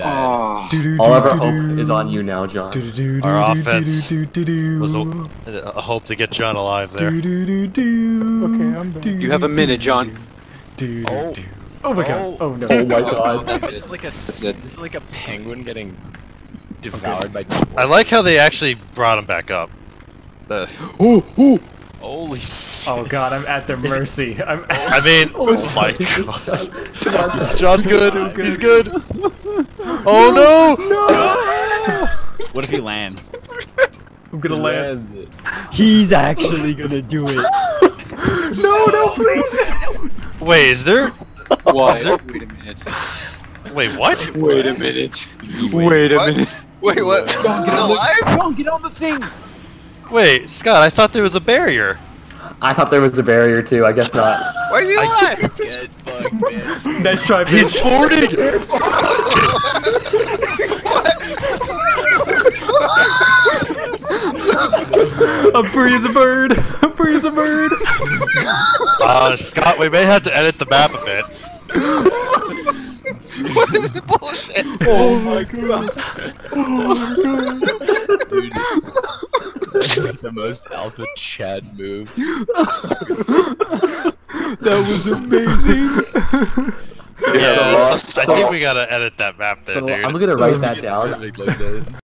Oh. All of our hope is on you now, John. Our offense was a hope to get John alive there. Okay, I'm back. You have a minute, John. Oh my god. Oh no. Oh my god. This is like a penguin getting devoured by people. I like how they actually brought him back up. Holy shit. Oh god, I'm at their mercy. I mean, oh my god. John's good. He's good. Oh no! No! What if he lands? I'm gonna land. He's actually gonna do it. No, please! Wait, is there? Why? Wait a minute. Wait, what? Wait a minute. Wait a minute. Wait, what? John, get alive? John, get on the thing! Wait, Scott, I thought there was a barrier. I thought there was a barrier too, I guess not. Why is he alive? Get fucked, man. Nice try, bitch. He's 40! I'm free as a bird. I'm free as a bird. Scott, we may have to edit the map a bit. What is this bullshit? Oh my god. Oh my god. Dude. The most alpha Chad move. That was amazing. Yeah, I think we gotta edit that map there, So dude. I'm gonna write that down. Perfect like that.